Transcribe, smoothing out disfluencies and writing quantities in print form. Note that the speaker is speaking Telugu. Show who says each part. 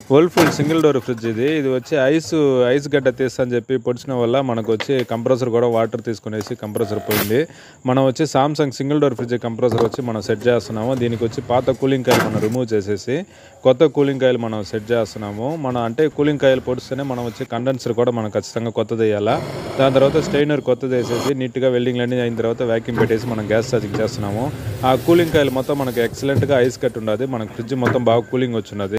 Speaker 1: వర్ల్‌పూల్ సింగిల్ డోర్ ఫ్రిడ్జ్ ఇది. ఇది వచ్చి ఐస్ గడ్డ తీస్తా అని చెప్పి పొడిచిన వల్ల మనకొచ్చి కంప్రెసర్ కూడా వాటర్ తీసుకునేసి కంప్రెసర్ పోయింది. మనం వచ్చి Samsung single door fridge compressor వచ్చి మనం సెట్ చేస్తున్నాము. దీనికి వచ్చి పాత కూలింగ్ కాయిల్ మనం రిమూవ్ చేసేసి కొత్త కూలింగ్ కాయిల్ మనం సెట్ చేస్తున్నాము. అంటే కూలింగ్ కాయిల్ పొడిస్తేనే మనం వచ్చి కండెన్సర్ కూడా మనం ఖచ్చితంగా కొత్తది వేయాలా. దాని తర్వాత స్టెయినర్ కొత్తది వేసేసి నీట్‌గా వెల్డింగ్‌లన్నీ అయిన తర్వాత వ్యాక్యూమ్ పెట్టేసి మనం గ్యాస్ ఛార్జింగ్ చేస్తున్నాము. ఆ కూలింగ్ కాయిల్ మొత్తం మనకు ఎక్సలెంట్‌గా ఐస్ కట్ ఉన్నది. మనకు ఫ్రిడ్జ్ మొత్తం బాగా కూలింగ్ వచ్చున్నది.